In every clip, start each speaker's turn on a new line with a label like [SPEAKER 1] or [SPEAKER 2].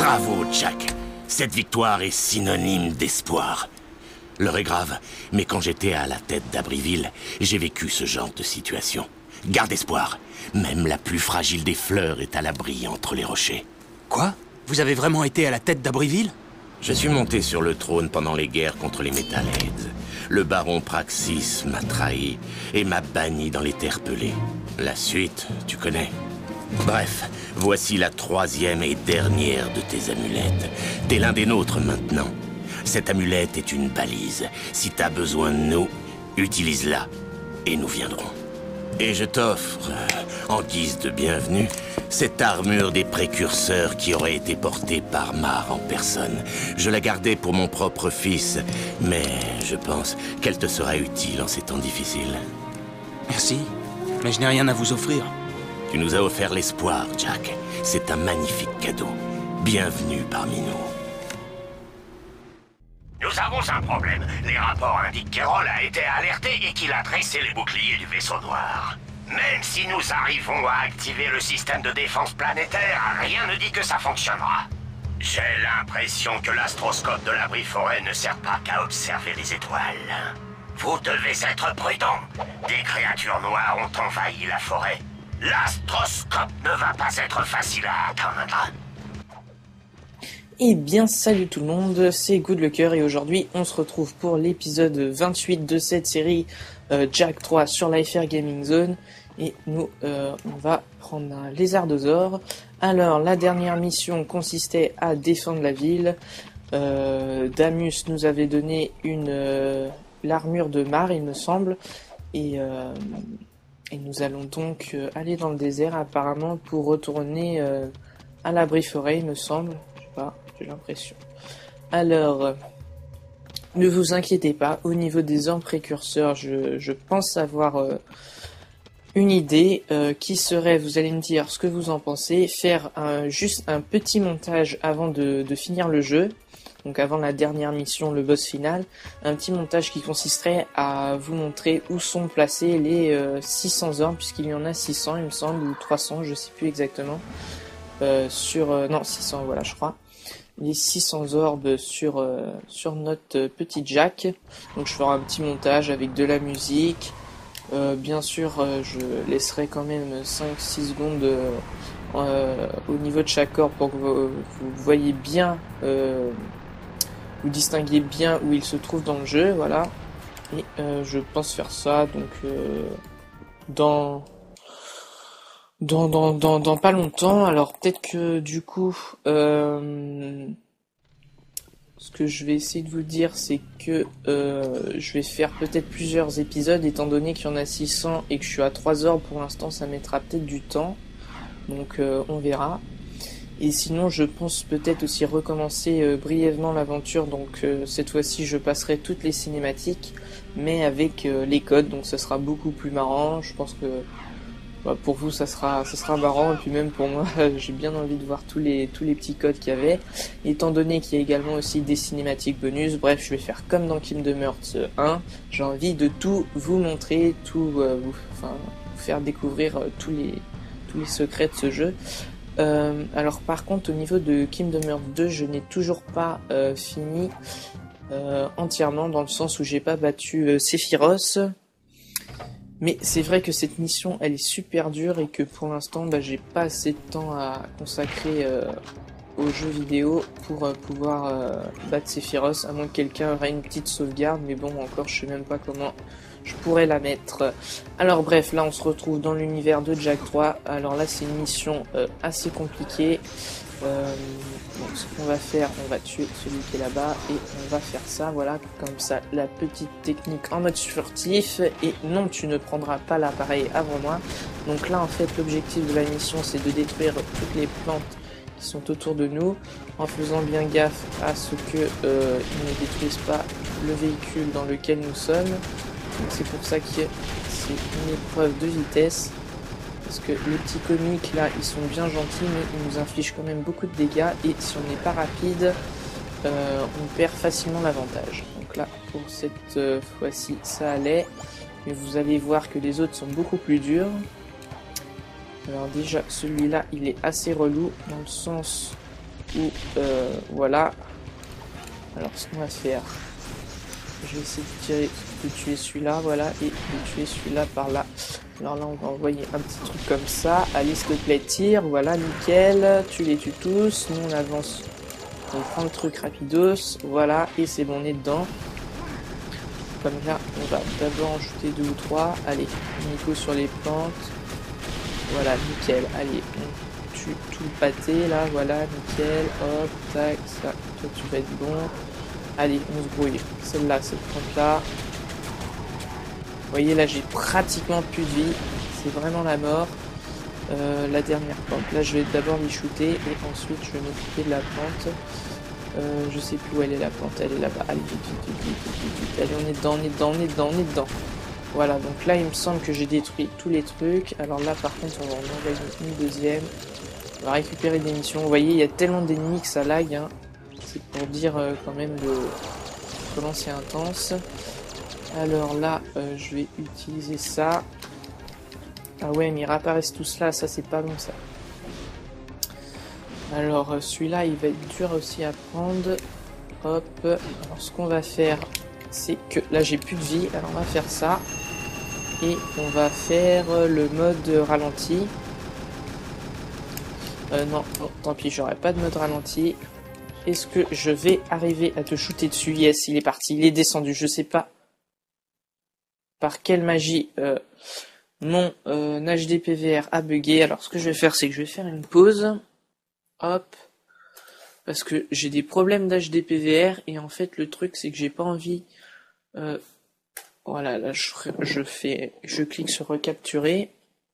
[SPEAKER 1] Bravo, Jack. Cette victoire est synonyme d'espoir. L'heure est grave, mais quand j'étais à la tête d'Abbeville, j'ai vécu ce genre de situation. Garde espoir. Même la plus fragile des fleurs est à l'abri entre les rochers.
[SPEAKER 2] Quoi? Vous avez vraiment été à la tête d'Abbeville?
[SPEAKER 1] Je suis monté sur le trône pendant les guerres contre les Metalheads. Le baron Praxis m'a trahi et m'a banni dans les terres pelées. La suite, tu connais. Bref, voici la 3e et dernière de tes amulettes. T'es l'un des nôtres maintenant. Cette amulette est une balise. Si t'as besoin de nous, utilise-la et nous viendrons. Et je t'offre, en guise de bienvenue, cette armure des précurseurs qui aurait été portée par Mar en personne. Je la gardais pour mon propre fils, mais je pense qu'elle te sera utile en ces temps difficiles.
[SPEAKER 2] Merci, mais je n'ai rien à vous offrir.
[SPEAKER 1] Tu nous as offert l'espoir, Jack. C'est un magnifique cadeau. Bienvenue parmi nous.
[SPEAKER 3] Nous avons un problème. Les rapports indiquent qu'Erol a été alerté et qu'il a dressé les boucliers du vaisseau noir. Même si nous arrivons à activer le système de défense planétaire, rien ne dit que ça fonctionnera. J'ai l'impression que l'astroscope de l'abri-forêt ne sert pas qu'à observer les étoiles. Vous devez être prudents. Des créatures noires ont envahi la forêt. L'astroscope ne va pas être facile à atteindre.
[SPEAKER 4] Eh bien, salut tout le monde, c'est Goodlucker et aujourd'hui on se retrouve pour l'épisode 28 de cette série Jack 3 sur l'IFR Gaming Zone. Et nous, on va prendre un lézardosaure. Alors, la dernière mission consistait à défendre la ville. Damus nous avait donné l'armure de Mar, il me semble. Et nous allons donc aller dans le désert apparemment pour retourner à l'abri-forêt, il me semble. Je sais pas, j'ai l'impression. Alors, ne vous inquiétez pas, au niveau des armes précurseurs, je pense avoir une idée qui serait, vous allez me dire ce que vous en pensez, faire juste un petit montage avant de finir le jeu. Donc avant la dernière mission, le boss final, un petit montage qui consisterait à vous montrer où sont placés les 600 orbes, puisqu'il y en a 600 il me semble, ou 300, je sais plus exactement, non 600 voilà je crois, les 600 orbes sur notre petit Jack. Donc je ferai un petit montage avec de la musique, bien sûr je laisserai quand même 5-6 secondes au niveau de chaque orbe pour que vous voyez bien, vous distinguez bien où il se trouve dans le jeu, voilà. Et je pense faire ça donc dans pas longtemps. Alors peut-être que du coup ce que je vais essayer de vous dire, c'est que je vais faire peut-être plusieurs épisodes, étant donné qu'il y en a 600 et que je suis à 3 heures pour l'instant, ça mettra peut-être du temps, donc on verra. Et sinon, je pense peut-être aussi recommencer brièvement l'aventure, donc cette fois-ci je passerai toutes les cinématiques, mais avec les codes, donc ça sera beaucoup plus marrant. Je pense que pour vous ça sera marrant, et puis même pour moi j'ai bien envie de voir tous les petits codes qu'il y avait, étant donné qu'il y a également aussi des cinématiques bonus. Bref, je vais faire comme dans Kingdom Hearts 1, j'ai envie de tout vous montrer, vous faire découvrir tous les secrets de ce jeu. Alors par contre au niveau de Kingdom Hearts 2, je n'ai toujours pas fini entièrement, dans le sens où j'ai pas battu Sephiroth. Mais c'est vrai que cette mission elle est super dure et que pour l'instant j'ai pas assez de temps à consacrer aux jeux vidéo pour pouvoir battre Sephiroth, à moins que quelqu'un ait une petite sauvegarde, mais bon, encore je sais même pas comment je pourrais la mettre. Alors bref, là on se retrouve dans l'univers de Jack 3. Alors là c'est une mission assez compliquée. Donc ce qu'on va faire, on va tuer celui qui est là-bas et on va faire ça, voilà, comme ça, la petite technique en mode furtif. Et non, tu ne prendras pas l'appareil avant moi. Donc là en fait l'objectif de la mission c'est de détruire toutes les plantes qui sont autour de nous, en faisant bien gaffe à ce que ils ne détruisent pas le véhicule dans lequel nous sommes. Donc c'est pour ça que c'est une épreuve de vitesse, parce que les petits comiques là ils sont bien gentils, mais ils nous infligent quand même beaucoup de dégâts, et si on n'est pas rapide on perd facilement l'avantage. Donc là pour cette fois-ci ça allait, mais vous allez voir que les autres sont beaucoup plus durs. Alors déjà celui-là il est assez relou, dans le sens coup, voilà. Alors, ce qu'on va faire, je vais essayer de tuer celui-là, voilà, et de tuer celui-là par là. Alors là, on va envoyer un petit truc comme ça. Allez, s'il te plaît, tire, voilà, nickel. Tu les tues tous, nous on avance. On prend le truc rapidos, voilà, et c'est bon, on est dedans. Comme là, on va d'abord en jeter 2 ou 3. Allez, Nico sur les plantes. Voilà, nickel. Allez, on tue tout le pâté, là, voilà, nickel. Hop, tac, ça, toi tu vas être bon. Allez, on se brouille. Celle-là, cette plante-là. Vous voyez, là, j'ai pratiquement plus de vie. C'est vraiment la mort. La dernière plante. Là, je vais d'abord les shooter et ensuite, je vais m'occuper de la plante. Je sais plus où elle est, la plante. Elle est là-bas. Allez, vite. Allez, on est dedans, on est dedans, on est dedans, on est dedans. Voilà, donc là, il me semble que j'ai détruit tous les trucs. Alors là, par contre, on va en envoyer une deuxième. On va récupérer des missions. Vous voyez, il y a tellement d'ennemis que ça lag, hein. C'est pour dire quand même comment c'est intense. Alors là, je vais utiliser ça. Ah ouais, mais ils réapparaissent tous là, ça c'est pas bon ça. Alors celui-là, il va être dur aussi à prendre. Hop. Alors ce qu'on va faire, c'est que là j'ai plus de vie. Alors on va faire ça. Et on va faire le mode ralenti. Non, tant pis, j'aurai pas de mode ralenti. Est-ce que je vais arriver à te shooter dessus? Yes, il est parti, il est descendu. Je sais pas par quelle magie mon HD PVR a bugué. Alors ce que je vais faire, c'est que je vais faire une pause. Hop. Parce que j'ai des problèmes d'HD PVR. Et en fait, le truc, c'est que j'ai pas envie... voilà, là, je clique sur recapturer.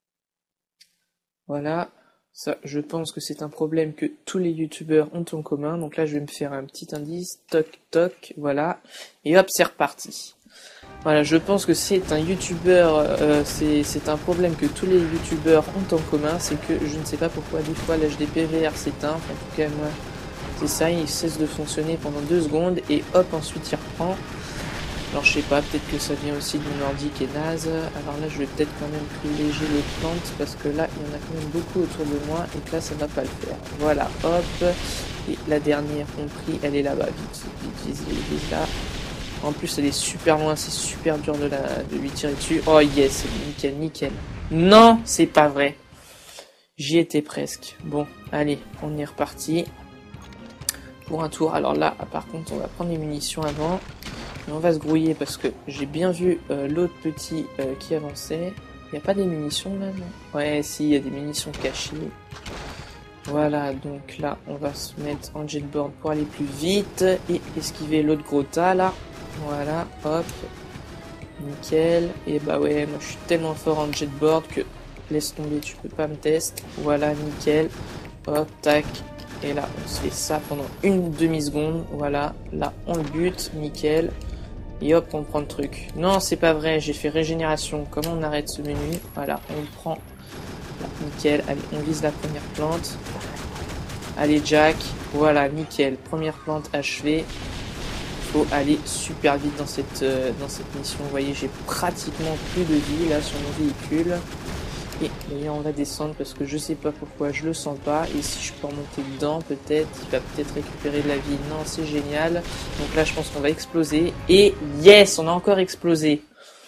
[SPEAKER 4] Voilà. Ça, je pense que c'est un problème que tous les youtubeurs ont en commun. Donc là, je vais me faire un petit indice. Toc, toc, voilà. Et hop, c'est reparti. Voilà, je pense que c'est un youtubeur, c'est un problème que tous les youtubeurs ont en commun. C'est que je ne sais pas pourquoi des fois l'HD PVR s'éteint. En tout cas, moi, c'est ça. Il cesse de fonctionner pendant 2 secondes. Et hop, ensuite, il reprend. Alors je sais pas, peut-être que ça vient aussi de mon ordi qui est naze. Alors là je vais peut-être quand même privilégier les plantes parce que là il y en a quand même beaucoup autour de moi et que là ça va pas le faire. Voilà, hop. Et la dernière compris, elle est là-bas. Vite, vise là. En plus elle est super loin, c'est super dur de lui tirer dessus. Oh yes, nickel. Non, c'est pas vrai. J'y étais presque. Bon, allez, on est reparti. Pour un tour. Alors là, par contre, on va prendre les munitions avant. Et on va se grouiller parce que j'ai bien vu l'autre petit qui avançait. Il n'y a pas des munitions là, non? Ouais, si, il y a des munitions cachées. Voilà, donc là, on va se mettre en jetboard pour aller plus vite et esquiver l'autre gros tas là. Voilà, hop. Nickel. Et bah ouais, moi je suis tellement fort en jetboard que laisse tomber, tu peux pas me tester. Voilà, nickel. Hop, tac. Et là, on se fait ça pendant une demi-seconde. Voilà, là, on le bute, nickel. Et hop, on prend le truc. Non, c'est pas vrai, j'ai fait régénération. Comment on arrête ce menu? Voilà, on le prend. Là, nickel. Allez, on vise la première plante. Allez, Jack. Voilà, nickel. Première plante achevée. Faut aller super vite dans cette mission. Vous voyez, j'ai pratiquement plus de vie là sur mon véhicule. Et on va descendre parce que je sais pas pourquoi je le sens pas. Et si je peux remonter dedans, peut-être, il va peut-être récupérer de la vie. Non, c'est génial. Donc là, je pense qu'on va exploser. Et yes, on a encore explosé.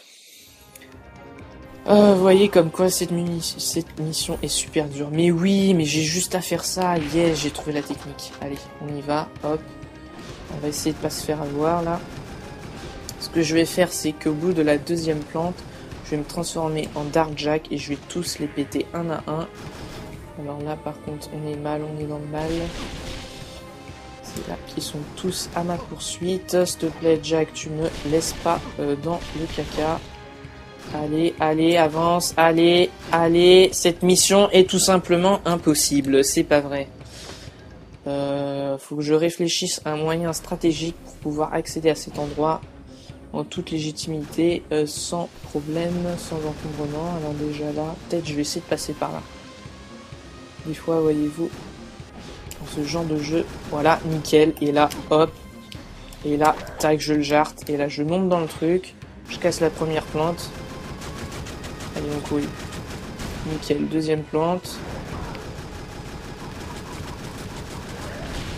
[SPEAKER 4] Vous voyez comme quoi cette mission est super dure. Mais oui, mais j'ai juste à faire ça. Yes, j'ai trouvé la technique. Allez, on y va. Hop. On va essayer de pas se faire avoir là. Ce que je vais faire, c'est qu'au bout de la deuxième plante, je vais me transformer en Dark Jack et je vais tous les péter un à un. Alors là par contre on est mal, on est dans le mal. C'est là qu'ils sont tous à ma poursuite. S'il te plaît Jack, tu me laisses pas dans le caca. Allez, allez, avance, allez, allez. Cette mission est tout simplement impossible, c'est pas vrai. Faut que je réfléchisse à un moyen stratégique pour pouvoir accéder à cet endroit en toute légitimité, sans problème, sans encombrement. Alors déjà là, peut-être je vais essayer de passer par là. Des fois, voyez-vous, dans ce genre de jeu, voilà, nickel. Et là, hop, et là, tac, je le jarte. Et là, je monte dans le truc, je casse la première plante. Allez, on couille. Nickel, deuxième plante.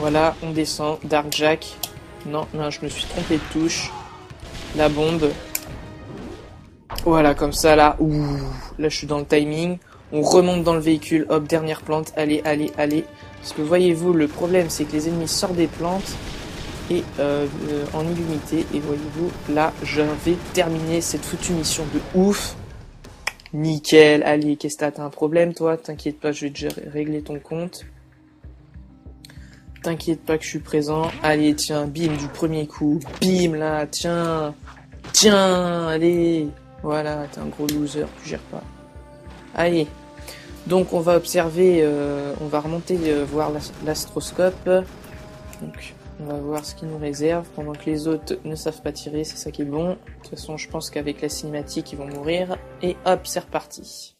[SPEAKER 4] Voilà, on descend. Dark Jack. Non, non, je me suis trompé de touche. La bombe. Voilà, comme ça, là. Ouh, là, je suis dans le timing. On remonte dans le véhicule. Hop, dernière plante. Allez, allez, allez. Parce que voyez-vous, le problème, c'est que les ennemis sortent des plantes. Et en illimité. Et voyez-vous, là, je vais terminer cette foutue mission de ouf. Nickel. Allez, qu'est-ce que t'as un problème, toi? T'inquiète pas, je vais déjà régler ton compte. T'inquiète pas que je suis présent. Allez, tiens, bim, du premier coup. Bim, là, tiens. Tiens, allez. Voilà, t'es un gros loser, tu gères pas. Allez. Donc, on va observer, on va remonter voir l'astroscope. Donc, on va voir ce qu'il nous réserve. Pendant que les autres ne savent pas tirer, c'est ça qui est bon. De toute façon, je pense qu'avec la cinématique, ils vont mourir. Et hop, c'est reparti.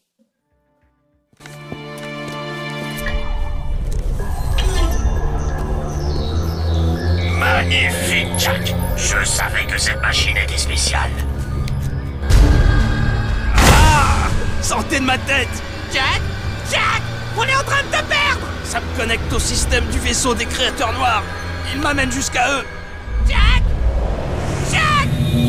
[SPEAKER 3] Magnifique, Jack. Je savais que cette machine était spéciale.
[SPEAKER 2] Ah! Sortez de ma tête!
[SPEAKER 5] Jack! Jack! On est en train de te perdre!
[SPEAKER 2] Ça me connecte au système du vaisseau des créateurs noirs. Il m'amène jusqu'à eux.
[SPEAKER 5] Jack! Jack!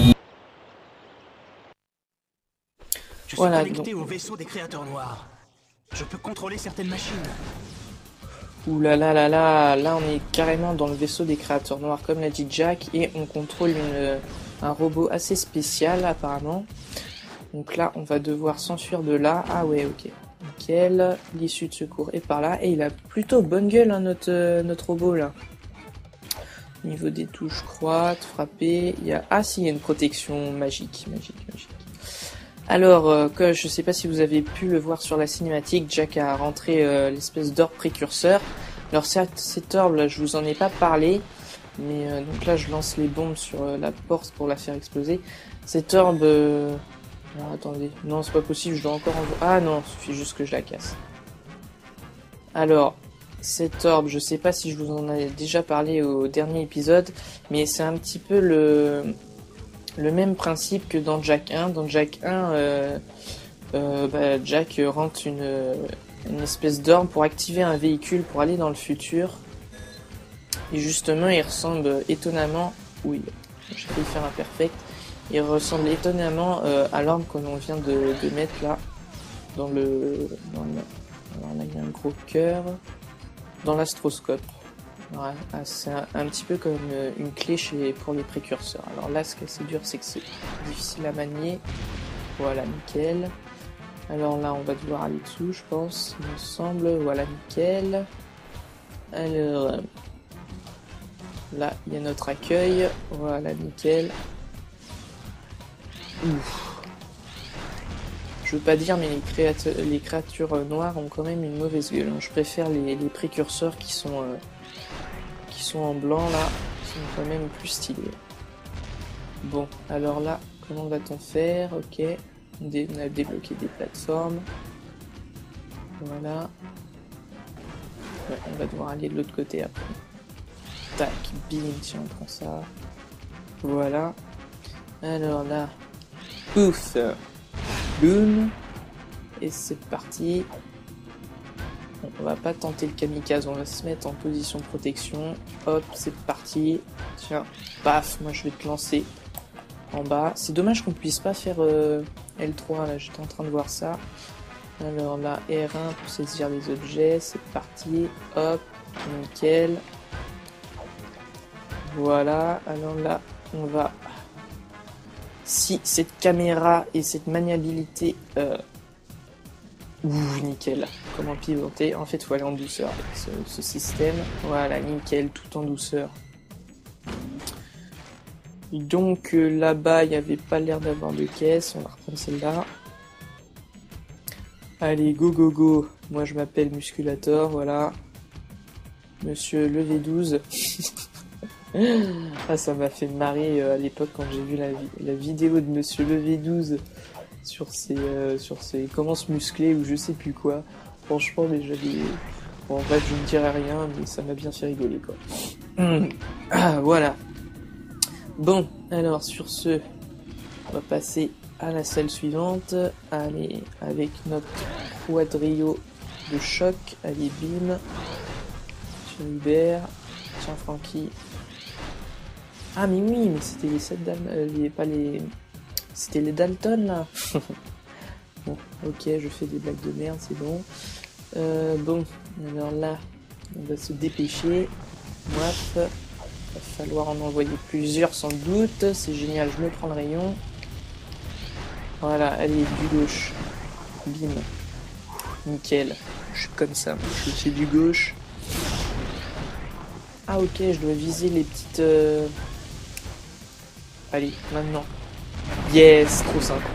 [SPEAKER 2] Je suis
[SPEAKER 4] Voilà,
[SPEAKER 2] connecté au vaisseau des créateurs noirs. Je peux contrôler certaines machines.
[SPEAKER 4] Ouh là là là là, là on est carrément dans le vaisseau des créateurs noirs comme l'a dit Jack et on contrôle un robot assez spécial apparemment. Donc là on va devoir s'enfuir de là. Ah ouais, ok, nickel, l'issue de secours est par là et il a plutôt bonne gueule hein, notre robot là. Niveau des touches croate, frapper, il y a... Ah si, il y a une protection magique. Alors, je sais pas si vous avez pu le voir sur la cinématique, Jack a rentré l'espèce d'orbe précurseur. Alors cette orbe là, je vous en ai pas parlé, mais donc là je lance les bombes sur la porte pour la faire exploser. Cette orbe... Alors attendez, non c'est pas possible, je dois encore en... Ah non, il suffit juste que je la casse. Alors, cette orbe, je sais pas si je vous en ai déjà parlé au dernier épisode, mais c'est un petit peu le même principe que dans Jack 1. Dans Jack 1, Jack rentre une espèce d'orbe pour activer un véhicule pour aller dans le futur. Et justement, il ressemble étonnamment... Oui, j'ai failli faire un perfect. Il ressemble étonnamment à l'orbe que l'on vient de mettre là. Alors là, il y a un gros cœur. Dans l'astroscope. Ouais, c'est un petit peu comme une clé pour les précurseurs. Alors là, ce qui est assez dur, c'est que c'est difficile à manier. Voilà, nickel. Alors là, on va devoir aller dessous, je pense, il me semble. Voilà, nickel. Alors, là, il y a notre accueil. Voilà, nickel. Ouf. Je veux pas dire, mais les créatures noires ont quand même une mauvaise gueule. Je préfère les précurseurs qui sont en blanc là, qui sont quand même plus stylés. Bon, alors là, comment va-t-on faire? Ok, on a débloqué des plateformes. Voilà. Ouais, on va devoir aller de l'autre côté après. Tac, bim, tiens, on prend ça. Voilà. Alors là, pouf, boum, et c'est parti. Bon, on va pas tenter le kamikaze, on va se mettre en position de protection. Hop, c'est parti. Tiens, paf, moi je vais te lancer en bas. C'est dommage qu'on puisse pas faire L3, là j'étais en train de voir ça. Alors là, R1 pour saisir les objets, c'est parti. Hop, nickel. Voilà, alors là, on va... Si cette caméra et cette maniabilité... Ouh, nickel. Comment pivoter? En fait, il faut aller en douceur avec ce système. Voilà, nickel, tout en douceur. Donc là-bas, il n'y avait pas l'air d'avoir de caisse. On va reprendre celle-là. Allez, go, go, go. Moi, je m'appelle Musculator, voilà. Monsieur Levé 12. Ah, ça m'a fait marrer à l'époque quand j'ai vu la vidéo de Monsieur Levé 12 sur ses comment se muscler ou je sais plus quoi. Franchement, mais j'avais... Bon, en fait, je ne dirais rien, mais ça m'a bien fait rigoler, quoi. Ah, voilà. Bon, alors, sur ce, on va passer à la salle suivante. Allez, avec notre quadrio de choc. Allez, bim. Sur Hubert. Tiens, Frankie. Ah, mais oui, mais c'était les 7 Dalton, pas les... C'était les Dalton, là. Bon, ok, je fais des blagues de merde, c'est bon. Bon, alors là, on va se dépêcher. Waf. Va falloir en envoyer plusieurs sans doute. C'est génial, je me prends le rayon. Voilà, allez, du gauche. Bim. Nickel. Je suis comme ça, je fais du gauche. Ah ok, je dois viser les petites... Allez, maintenant. Yes, trop synchro.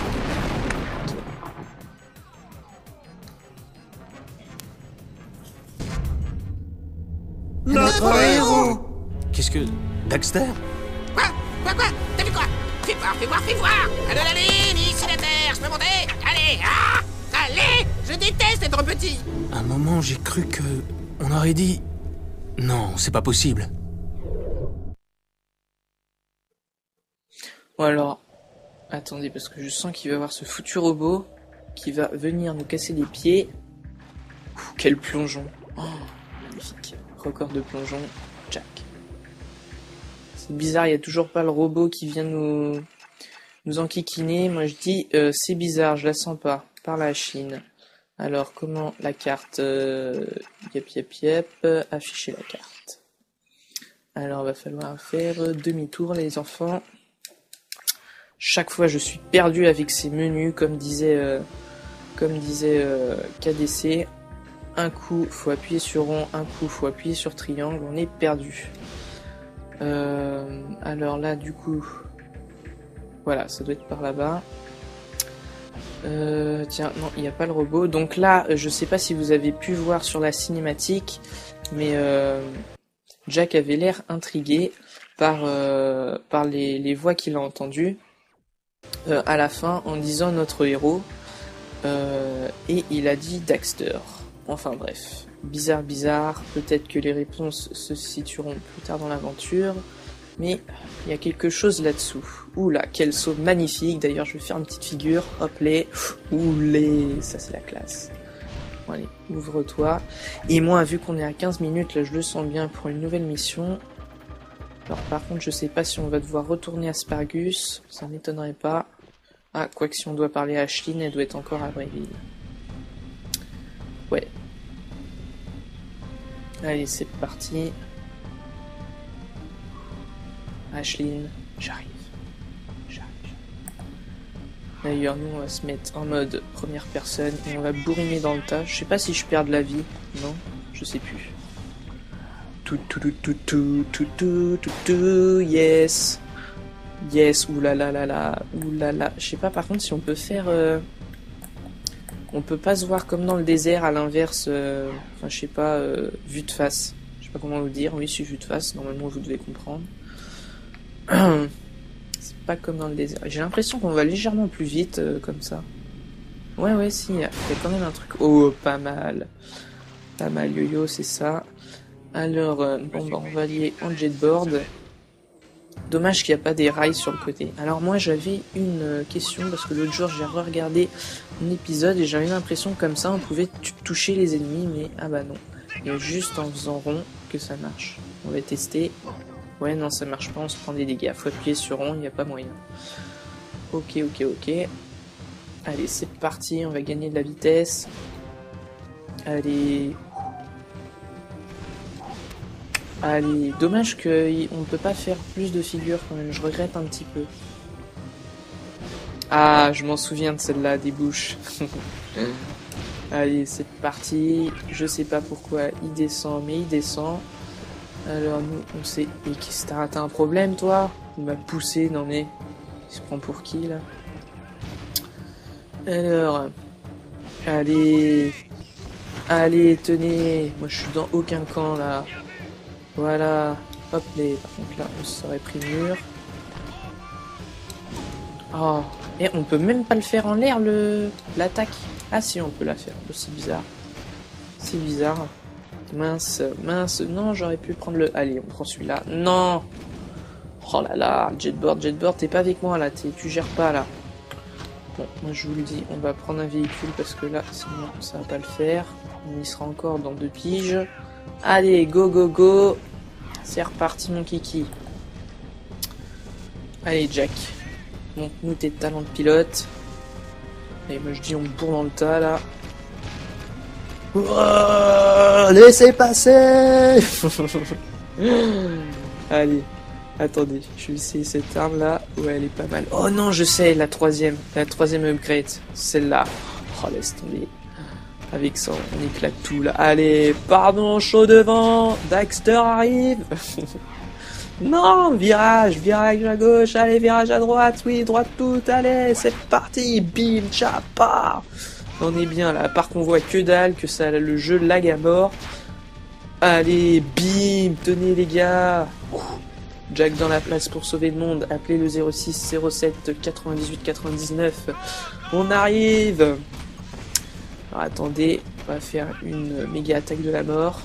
[SPEAKER 5] Notre héros.
[SPEAKER 2] Qu'est-ce que... Daxter?
[SPEAKER 5] Quoi? T'as vu quoi? Fais voir. Allez, ici la terre, je peux monter. Allez, allez, je déteste être petit.
[SPEAKER 2] Un moment, j'ai cru que... On aurait dit... Non, c'est pas possible.
[SPEAKER 4] Bon alors... Attendez, parce que je sens qu'il va y avoir ce foutu robot qui va venir nous casser les pieds. Ouh, quel plongeon. Oh, magnifique. Record de plongeon. Jack. C'est bizarre, il n'y a toujours pas le robot qui vient nous enquiquiner. Moi je dis, c'est bizarre, je la sens pas. Par la Chine. Alors, comment la carte... Yep. Afficher la carte. Alors, va falloir faire demi-tour, les enfants. Chaque fois, je suis perdu avec ces menus, comme disait KDC. Un coup, faut appuyer sur rond, un coup, faut appuyer sur triangle. On est perdu. Alors là, du coup, voilà, ça doit être par là-bas. Tiens, non, il n'y a pas le robot. Donc là, je sais pas si vous avez pu voir sur la cinématique, mais Jack avait l'air intrigué par les voix qu'il a entendues à la fin en disant notre héros, et il a dit Daxter. Enfin bref, bizarre. Peut-être que les réponses se situeront plus tard dans l'aventure. Mais il y a quelque chose là-dessous. Oula, quel saut magnifique. D'ailleurs, je vais faire une petite figure. Hop, les. Oulé, ça c'est la classe. Bon, allez, ouvre-toi. Et moi, vu qu'on est à 15 minutes, là, je le sens bien pour une nouvelle mission. Alors, par contre, je sais pas si on va devoir retourner à Spargus. Ça m'étonnerait pas. Ah, quoique si on doit parler à Ashlyn, elle doit être encore à Bréville. Ouais. Allez, c'est parti. Ashlyn, j'arrive. D'ailleurs, nous, on va se mettre en mode première personne et on va bourriner dans le tas. Je sais pas si je perds de la vie. Non, je sais plus. Tout, yes. Yes, oulala. Je sais pas, par contre, si on peut faire... On peut pas se voir comme dans le désert, à l'inverse. Enfin, je sais pas, vue de face. Je sais pas comment vous dire. Oui, c'est vue de face. Normalement, vous devez comprendre. C'est pas comme dans le désert. J'ai l'impression qu'on va légèrement plus vite comme ça. Ouais, si, il y a quand même un truc. Oh, pas mal. Pas mal, yo-yo, c'est ça. Alors, bon, bah, on va aller en jetboard. Dommage qu'il n'y a pas des rails sur le côté. Alors moi, j'avais une question, parce que l'autre jour, j'ai regardé un épisode et j'avais l'impression que comme ça, on pouvait toucher les ennemis, mais ah bah non. Il y a juste en faisant rond que ça marche. On va tester. Ouais, non, ça marche pas, on se prend des dégâts. Faut appuyer sur rond, il n'y a pas moyen. Ok. Allez, c'est parti, on va gagner de la vitesse. Allez, dommage qu'on ne peut pas faire plus de figures quand même, je regrette un petit peu. Ah, je m'en souviens de celle-là, des bouches. Allez, c'est parti. Je sais pas pourquoi il descend, mais il descend. Alors nous, on sait... Et qu'est-ce que t'as un problème, toi? Il m'a poussé, non mais... Il se prend pour qui, là? Alors... Allez, tenez. Moi, je suis dans aucun camp, là. Voilà. Hop, par contre, là, on serait pris le mur. Oh. Et on peut même pas le faire en l'air, l'attaque. Ah si, on peut la faire. C'est bizarre. C'est bizarre. Mince. Non, j'aurais pu prendre le... Allez, on prend celui-là. Non. Oh là là, jetboard, t'es pas avec moi, là. Tu gères pas, là. Bon, moi, je vous le dis, on va prendre un véhicule, parce que là, sinon, ça va pas le faire. On y sera encore dans 2 piges. Allez, go. C'est reparti mon kiki. Allez Jack, montre-nous tes talents de pilote. Et moi je dis on bourre dans le tas là. Oh, laissez passer. Allez, attendez, je vais essayer cette arme là. Ouais, elle est pas mal. Oh non, je sais, la troisième upgrade, celle-là. Oh, laisse tomber. Avec ça, on éclate tout là. Allez, pardon, chaud devant. Daxter arrive. Non, virage à gauche. Allez, virage à droite. Oui, droite toute. Allez, c'est parti. Bim, chapa. On est bien là. À part qu'on voit que dalle, que ça, le jeu lag à mort. Allez, bim, tenez les gars. Jack dans la place pour sauver le monde. Appelez le 06 07 98 99. On arrive. Alors attendez, on va faire une méga attaque de la mort.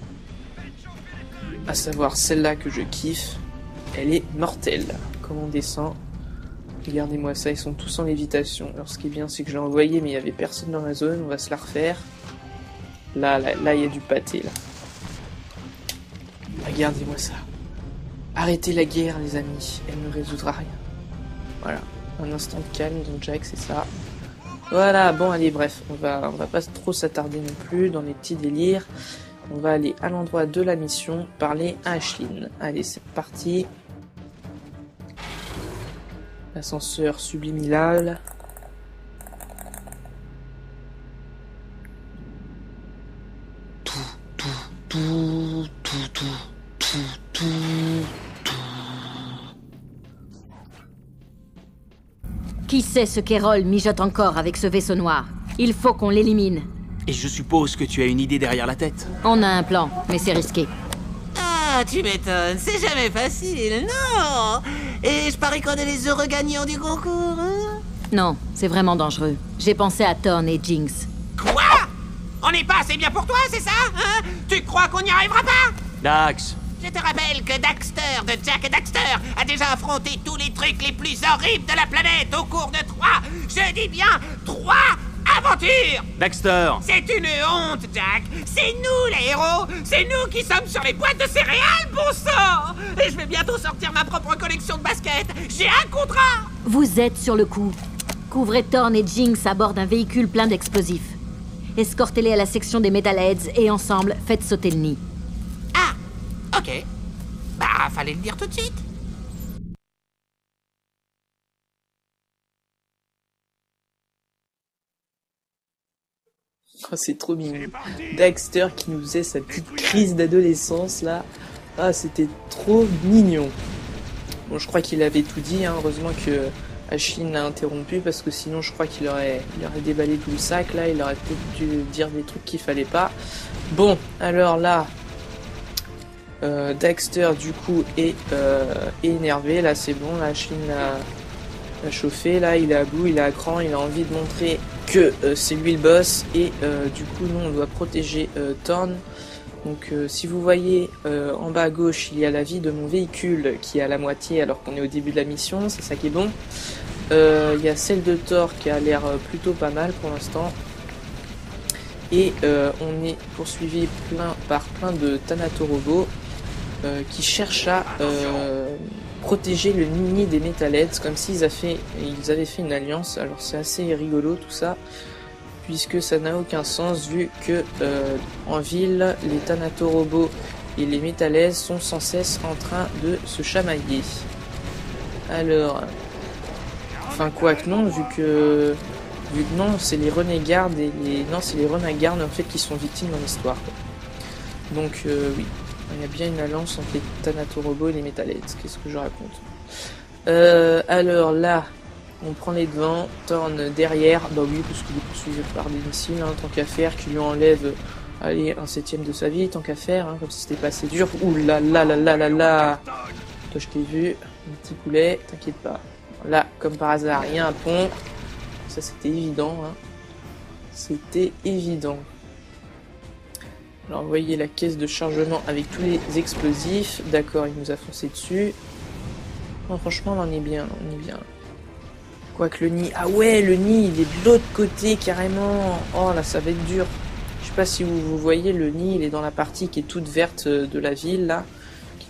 [SPEAKER 4] À savoir celle-là que je kiffe. Elle est mortelle. Comme on descend. Regardez-moi ça, ils sont tous en lévitation. Alors ce qui est bien, c'est que j'ai envoyé, mais il n'y avait personne dans la zone. On va se la refaire. Là, il y a du pâté, là. Regardez-moi ça. Arrêtez la guerre, les amis. Elle ne résoudra rien. Voilà. Un instant de calme, donc Jack, c'est ça. Voilà, bon, allez, bref. On va pas trop s'attarder non plus dans les petits délires. On va aller à l'endroit de la mission, parler à Ashlyn. Allez, c'est parti. L'ascenseur subliminal.
[SPEAKER 6] Qui sait ce qu'Errol mijote encore avec ce vaisseau noir? Il faut qu'on l'élimine.
[SPEAKER 2] Et je suppose que tu as une idée derrière la tête.
[SPEAKER 6] On a un plan, mais c'est risqué.
[SPEAKER 5] Ah, tu m'étonnes, c'est jamais facile, non. Et je parie qu'on est les heureux gagnants du concours, hein?
[SPEAKER 6] Non, c'est vraiment dangereux. J'ai pensé à Thorn et Jinx.
[SPEAKER 5] Quoi? On n'est pas assez bien pour toi, c'est ça, hein? Tu crois qu'on n'y arrivera pas?
[SPEAKER 2] Dax,
[SPEAKER 5] Je te rappelle que Daxter, de Jack et Daxter, a déjà affronté tous les trucs les plus horribles de la planète au cours de 3, je dis bien 3 aventures!
[SPEAKER 2] Daxter.
[SPEAKER 5] C'est une honte, Jack! C'est nous les héros! C'est nous qui sommes sur les boîtes de céréales, bon sang! Et je vais bientôt sortir ma propre collection de baskets! J'ai un contrat!
[SPEAKER 6] Vous êtes sur le coup. Couvrez Thorn et Jinx à bord d'un véhicule plein d'explosifs. Escortez-les à la section des Metalheads et ensemble, faites sauter le nid.
[SPEAKER 5] Ah! Ok. Bah, fallait le dire tout de suite.
[SPEAKER 4] Oh, c'est trop mignon. Daxter qui nous faisait sa petite crise d'adolescence là. Ah, c'était trop mignon. Bon, je crois qu'il avait tout dit, hein. Heureusement que Ashlyn l'a interrompu parce que sinon je crois qu'il aurait déballé tout le sac là. Il aurait peut-être dû dire des trucs qu'il fallait pas. Bon, alors là, Daxter du coup est énervé. Là, c'est bon. Là, Ashlyn l'a chauffé. Là, il est à bout, il est à cran. Il a envie de montrer que c'est lui le boss. Et du coup, nous, on doit protéger Thorn. Donc si vous voyez en bas à gauche, il y a la vie de mon véhicule qui est à la moitié alors qu'on est au début de la mission, c'est ça qui est bon. Il y a celle de Thor qui a l'air plutôt pas mal pour l'instant. Et on est poursuivi par plein de Thanatorobots qui cherchent à protéger le nid des Metalheads, comme s'ils avaient fait une alliance. Alors c'est assez rigolo tout ça, puisque ça n'a aucun sens vu que en ville, les Thanatorobots et les Metalheads sont sans cesse en train de se chamailler. Alors, enfin quoi que non, vu que non, c'est les Renegades et c'est les Renegades en fait qui sont victimes dans l'histoire. Donc oui, il y a bien une alliance entre les Thanatorobots et les Metalheads. Qu'est-ce que je raconte? Alors là, on prend les devants, Thorn derrière, bah oui, parce qu'il est poursuivi par des missiles, hein, tant qu'à faire, qui lui enlève, allez, 1/7 de sa vie, tant qu'à faire, hein, comme si c'était pas assez dur. Ouh là là là là là là. Toi, je t'ai vu, mon petit poulet, t'inquiète pas. Là, comme par hasard, il y a un pont. Ça, c'était évident, hein. C'était évident. Alors, vous voyez la caisse de chargement avec tous les explosifs. D'accord, il nous a foncé dessus. Non, franchement, on est bien, on est bien. Quoique le nid... Ah ouais, le nid, il est de l'autre côté, carrément. Oh là, ça va être dur. Je sais pas si vous voyez, le nid, il est dans la partie qui est toute verte de la ville, là. Qui est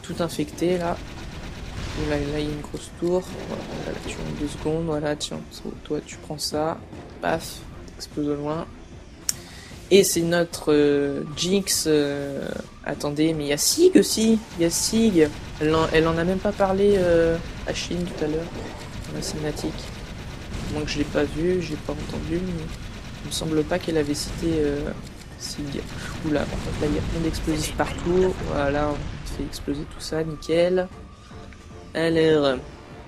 [SPEAKER 4] tout infecté là. Et là, il y a une grosse tour. Voilà, tu en 2 secondes. Voilà, tiens, toi tu prends ça. Paf, t'exploses au loin. Et c'est notre Jinx. Attendez, mais il y a Sig aussi. Il y a Sig. Elle en a même pas parlé à Chine tout à l'heure. Dans la cinématique. Moi que je l'ai pas vu, j'ai pas entendu. Mais il me semble pas qu'elle avait cité Sig. Oula, par contre là il y a plein d'explosifs partout. Voilà, on fait exploser tout ça, nickel. Alors,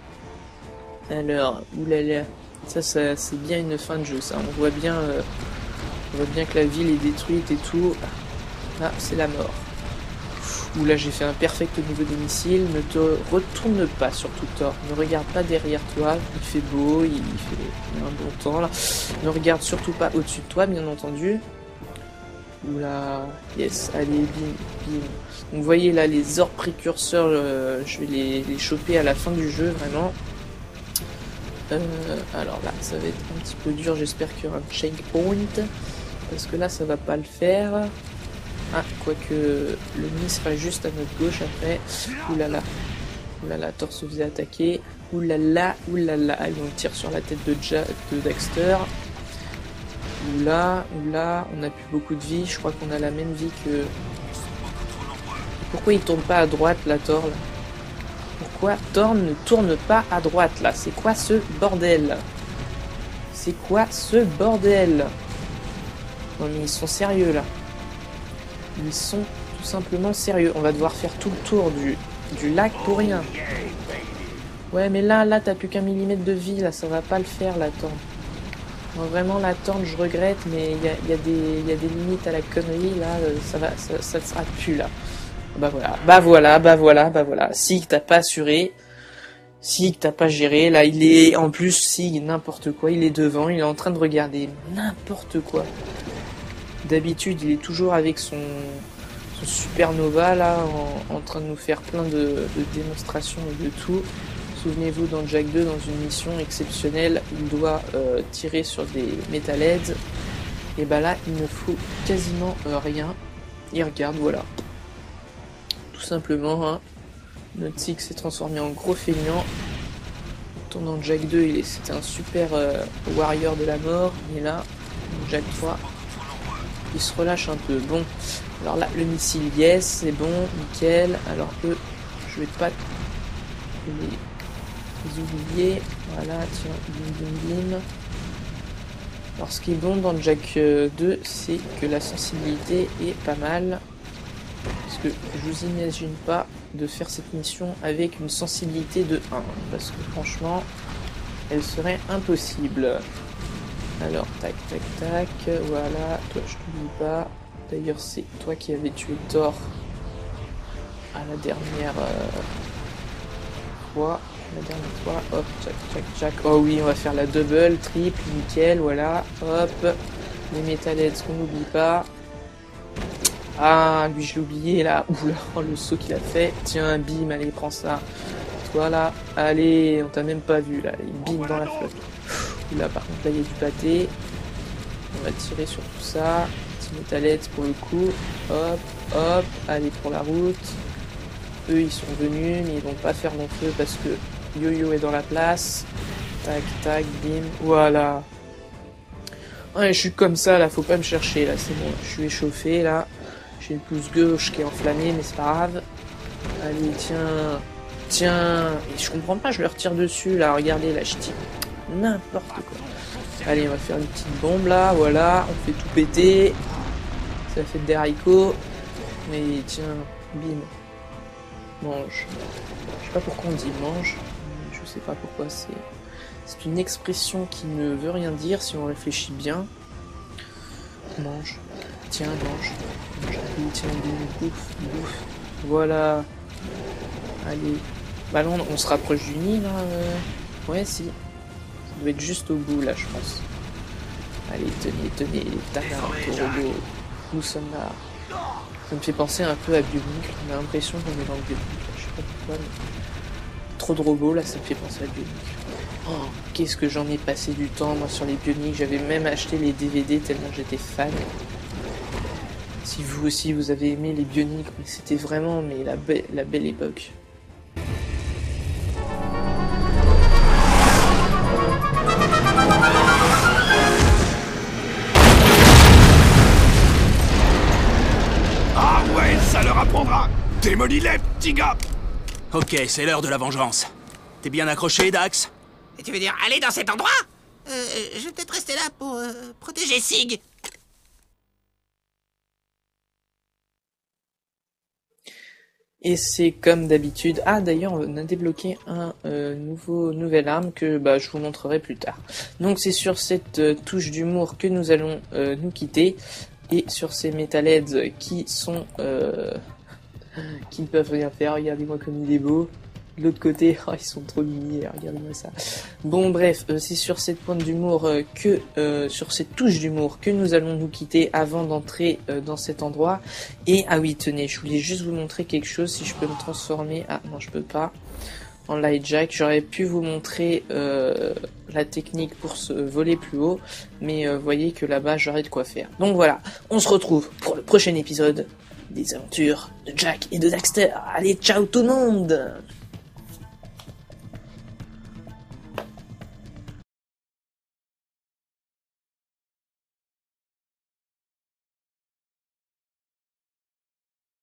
[SPEAKER 4] oulala, ça c'est bien une fin de jeu, ça. On voit bien que la ville est détruite et tout. Là, c'est la mort. Oula, j'ai fait un perfect au niveau des missiles. Ne te retourne pas, surtout Thor. Ne regarde pas derrière toi. Il fait beau, il fait un bon temps là. Ne regarde surtout pas au-dessus de toi, bien entendu. Oula, yes, allez, bim, bim. Donc vous voyez là les orbes précurseurs, je vais les choper à la fin du jeu, vraiment. Alors là, ça va être un petit peu dur, j'espère qu'il y aura un checkpoint. Parce que là, ça va pas le faire. Ah, quoique le nid sera juste à notre gauche après. Oulala, oulala, Thor se faisait attaquer. Oulala, oulala, allez, on tire sur la tête de Daxter. Oula, on a plus beaucoup de vie, je crois qu'on a la même vie que... Pourquoi il tourne pas à droite là, Thor là? Pourquoi Thor ne tourne pas à droite là? C'est quoi ce bordel? C'est quoi ce bordel? Non mais ils sont sérieux là. Ils sont tout simplement sérieux. On va devoir faire tout le tour du lac pour rien. Ouais mais là t'as plus qu'un millimètre de vie là, ça va pas le faire là, Thor. Non, vraiment la tente je regrette, mais il y a des limites à la connerie là, ça ne sera plus là. Bah voilà. Sig t'as pas assuré, Sig t'as pas géré, là il est en plus Sig n'importe quoi, il est devant, il est en train de regarder n'importe quoi. D'habitude il est toujours avec son supernova là, en train de nous faire plein de démonstrations et de tout. Souvenez-vous, dans Jack 2, dans une mission exceptionnelle, il doit tirer sur des metalheads. Et bah là, il ne faut quasiment rien. Il regarde, voilà. Tout simplement, hein. Notre Sig s'est transformé en gros feignant. Pourtant, dans Jack 2, c'était un super warrior de la mort. Mais là, dans Jack 3, il se relâche un peu. Bon, alors là, le missile, yes, c'est bon, nickel. Alors eux, je vais pas les oublier. Voilà, tiens, bim. Alors ce qui est bon dans Jack 2, c'est que la sensibilité est pas mal. Parce que je vous imagine pas de faire cette mission avec une sensibilité de 1. Parce que franchement, elle serait impossible. Alors, tac, voilà, toi je t'oublie pas. D'ailleurs, c'est toi qui avais tué Thor à la dernière fois. Hop, tchac. Oh oui, on va faire la double, triple, nickel, voilà. Hop, les metalheads qu'on n'oublie pas. Ah, lui je l'ai oublié là. Oula, oh, le saut qu'il a fait. Tiens, bim, allez, prends ça. Toi là, allez, on t'a même pas vu là. Il bim dans la flotte. Oula, par contre là il y a du pâté. On va tirer sur tout ça. Petit metalheads pour le coup. Hop, allez pour la route. Eux ils sont venus, mais ils vont pas faire long feu parce que Yo-Yo est dans la place. Tac, bim, voilà. Ouais, je suis comme ça là, faut pas me chercher là, c'est bon, je suis échauffé là. J'ai le pouce gauche qui est enflammé, mais c'est pas grave. Allez, tiens. Et je comprends pas, je leur tire dessus là, regardez là, je tire n'importe quoi. Allez, on va faire une petite bombe là, voilà, on fait tout péter. Ça fait des haricots. Mais tiens, bim. Mange. Je sais pas pourquoi on dit mange. Je sais pas pourquoi c'est une expression qui ne veut rien dire si on réfléchit bien. Mange. Tiens, mange. Allez, tiens, bouffe. Voilà. Allez. Bah non, on se rapproche du nid là. Ouais, si. Ça doit être juste au bout là, je pense. Allez, tenez, les tagards, robot. Nous sommes là. Ça me fait penser un peu à Bionicle. On a l'impression qu'on est dans le Bionicle. Je sais pas pourquoi, mais... Trop de robots, là, ça me fait penser à Bionicle. Oh, qu'est-ce que j'en ai passé du temps, moi, sur les Bioniques. J'avais même acheté les DVD tellement j'étais fan. Si vous aussi vous avez aimé les Bionic, mais c'était vraiment la belle époque.
[SPEAKER 2] Ah ouais, ça leur apprendra. Démolis-les, petit gars. Ok, c'est l'heure de la vengeance. T'es bien accroché, Dax?
[SPEAKER 5] Et tu veux dire aller dans cet endroit? Je vais peut-être rester là pour protéger Sig.
[SPEAKER 4] Et c'est comme d'habitude. Ah d'ailleurs on a débloqué un nouvelle arme que je vous montrerai plus tard. Donc c'est sur cette touche d'humour que nous allons nous quitter. Et sur ces Metalheads qui sont qui ne peuvent rien faire. Regardez-moi comme il est beau. De l'autre côté, oh, ils sont trop mignons, regardez-moi ça. Bon bref, c'est sur cette pointe d'humour sur cette touche d'humour que nous allons nous quitter avant d'entrer dans cet endroit. Et ah oui, tenez, je voulais juste vous montrer quelque chose, si je peux me transformer. Ah non, je peux pas. En light jack, j'aurais pu vous montrer la technique pour se voler plus haut, mais voyez que là-bas j'aurais de quoi faire. Donc voilà, on se retrouve pour le prochain épisode des aventures de Jack et de Daxter. Allez, ciao tout le monde!